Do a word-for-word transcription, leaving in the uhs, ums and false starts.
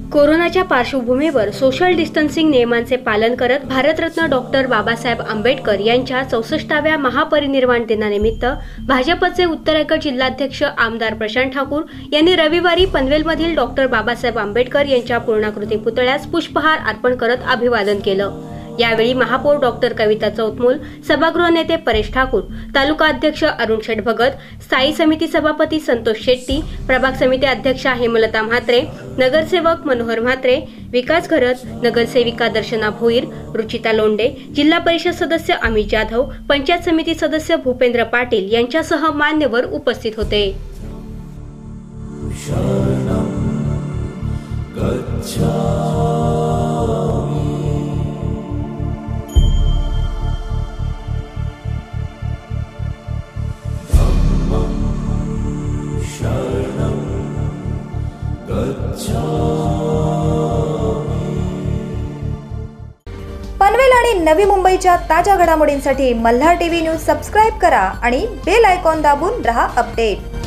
कोरोनाच्या पार्श्वभूमीवर social distancing नियमांचे पालन करत भारतरत्न डॉक्टर बाबासाहेब आंबेडकर यांच्या चौसष्टाव्या महापरिनिर्वाण दिनानिमित्त भाजपचे उत्तर रायगड जिल्हाध्यक्ष आमदार प्रशांत ठाकूर यांनी रविवारी पनवेलमधील डॉक्टर बाबासाहेब आंबेडकर यांच्या पूर्णाकृती पुतळ्यास पुष्पहार अर्पण करत अभिवादन केलं। यावेळी महापौर डॉक्टर कविता चौतमोल, सभागृह नेते परेश ठाकूर, तालुका अध्यक्ष अरुण शेठ भगत, स्थायी समिती सभापती संतोष शेट्टी, प्रभाग समिती अध्यक्षा हेमलता म्हात्रे, नगरसेवक मनोहर म्हात्रे, विकास घरत, नगरसेविका दर्शना भोईर, रुचिता लोंडे, जिल्हा परिषद सदस्य अमित जाधव, पंचायत समिती सदस्य भूपेंद्र पाटील यांच्यासह मान्यवर उपस्थित होते। पनवेल आणि नवी मुंबईच्या ताज्या घडामोडींसाठी मल्हार टीव्ही न्यूज सबस्क्राइब करा आणि बेल आयकॉन दाबून रहा अपडेट।